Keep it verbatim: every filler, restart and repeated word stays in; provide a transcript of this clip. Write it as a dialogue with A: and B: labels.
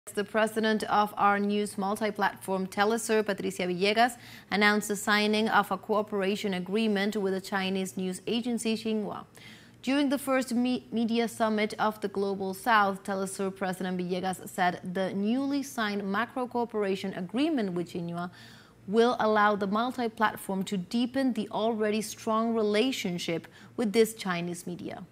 A: The president of our news multi-platform teleSUR, Patricia Villegas, announced the signing of a cooperation agreement with the Chinese news agency Xinhua. During the first me media summit of the Global South, teleSUR President Villegas said the newly signed macro cooperation agreement with Xinhua will allow the multi-platform to deepen the already strong relationship with this Chinese media.